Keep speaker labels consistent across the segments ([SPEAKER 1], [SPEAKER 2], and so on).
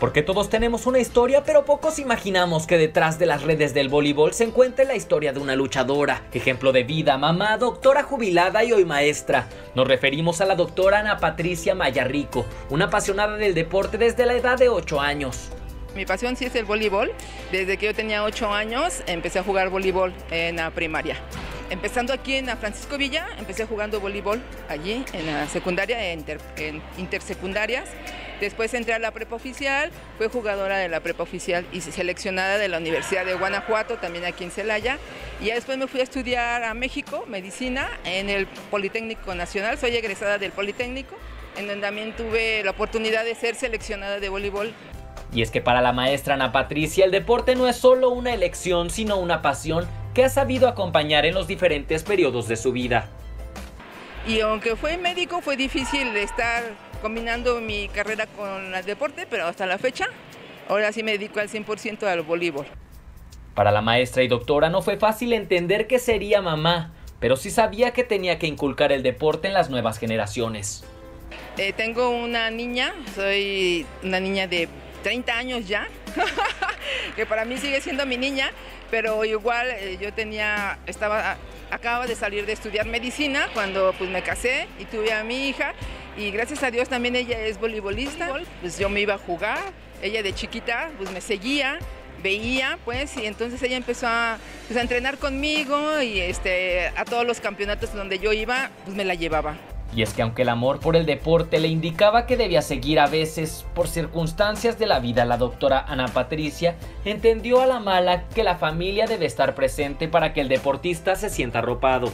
[SPEAKER 1] Porque todos tenemos una historia, pero pocos imaginamos que detrás de las redes del voleibol se encuentre la historia de una luchadora. Ejemplo de vida, mamá, doctora jubilada y hoy maestra. Nos referimos a la doctora Ana Patricia Mayarrico, una apasionada del deporte desde la edad de 8 años.
[SPEAKER 2] Mi pasión sí es el voleibol. Desde que yo tenía 8 años empecé a jugar voleibol en la primaria. Empezando aquí en la Francisco Villa, empecé jugando voleibol allí en la secundaria, en intersecundarias. Después entré a la prepa oficial, fui jugadora de la prepa oficial y seleccionada de la Universidad de Guanajuato, también aquí en Celaya. Y ya después me fui a estudiar a México, medicina, en el Politécnico Nacional. Soy egresada del Politécnico, en donde también tuve la oportunidad de ser seleccionada de voleibol.
[SPEAKER 1] Y es que para la maestra Ana Patricia el deporte no es solo una elección, sino una pasión que ha sabido acompañar en los diferentes periodos de su vida.
[SPEAKER 2] Y aunque fue médico, fue difícil estar combinando mi carrera con el deporte, pero hasta la fecha, ahora sí me dedico al 100% al voleibol.
[SPEAKER 1] Para la maestra y doctora no fue fácil entender que sería mamá, pero sí sabía que tenía que inculcar el deporte en las nuevas generaciones.
[SPEAKER 2] Tengo una niña, soy una niña de 30 años ya, que para mí sigue siendo mi niña, pero igual acababa de salir de estudiar medicina cuando pues me casé y tuve a mi hija y gracias a Dios también ella es voleibolista, pues yo me iba a jugar, ella de chiquita pues me seguía, veía pues y entonces ella empezó a entrenar conmigo y a todos los campeonatos donde yo iba pues me la llevaba.
[SPEAKER 1] Y es que aunque el amor por el deporte le indicaba que debía seguir a veces por circunstancias de la vida, la doctora Ana Patricia entendió a la mala que la familia debe estar presente para que el deportista se sienta arropado.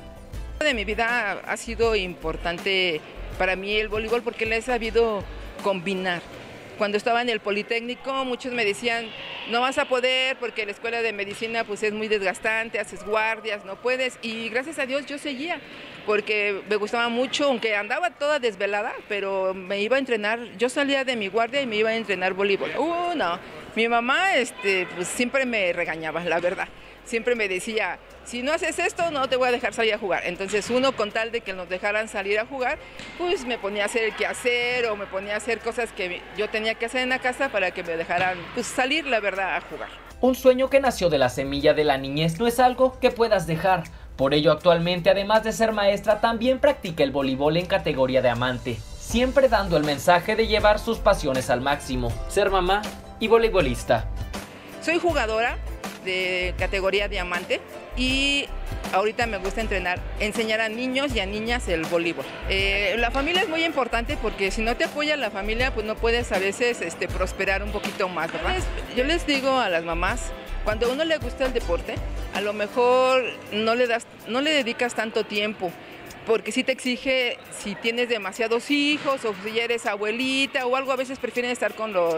[SPEAKER 2] De mi vida ha sido importante para mí el voleibol porque le he sabido combinar. Cuando estaba en el Politécnico muchos me decían no vas a poder porque la escuela de medicina pues es muy desgastante, haces guardias, no puedes y gracias a Dios yo seguía porque me gustaba mucho, aunque andaba toda desvelada, pero me iba a entrenar, yo salía de mi guardia y me iba a entrenar voleibol. No, mi mamá pues siempre me regañaba, la verdad. Siempre me decía, si no haces esto, no te voy a dejar salir a jugar. Entonces uno con tal de que nos dejaran salir a jugar, pues me ponía a hacer el quehacer o me ponía a hacer cosas que yo tenía que hacer en la casa para que me dejaran pues, salir, la verdad, a jugar.
[SPEAKER 1] Un sueño que nació de la semilla de la niñez no es algo que puedas dejar. Por ello actualmente, además de ser maestra, también practica el voleibol en categoría de amante, siempre dando el mensaje de llevar sus pasiones al máximo, ser mamá y voleibolista.
[SPEAKER 2] Soy jugadora de categoría diamante y ahorita me gusta enseñar a niños y a niñas el voleibol. La familia es muy importante porque si no te apoya la familia pues no puedes a veces prosperar un poquito más, ¿verdad? Yo les digo a las mamás, cuando a uno le gusta el deporte, a lo mejor no le dedicas tanto tiempo, porque si te exige, si tienes demasiados hijos o si eres abuelita o algo, a veces prefieren estar con los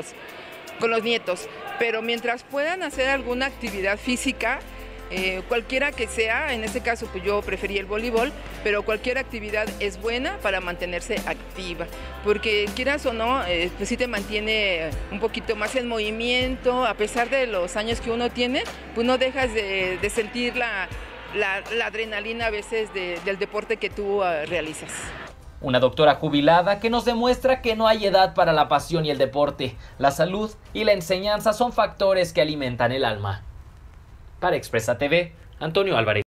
[SPEAKER 2] nietos, pero mientras puedan hacer alguna actividad física, cualquiera que sea, en este caso pues yo preferí el voleibol, pero cualquier actividad es buena para mantenerse activa, porque quieras o no, pues sí te mantiene un poquito más en movimiento, a pesar de los años que uno tiene, pues no dejas de sentir la adrenalina a veces del deporte que tú realizas.
[SPEAKER 1] Una doctora jubilada que nos demuestra que no hay edad para la pasión y el deporte. La salud y la enseñanza son factores que alimentan el alma. Para Expresa TV, Antonio Álvarez.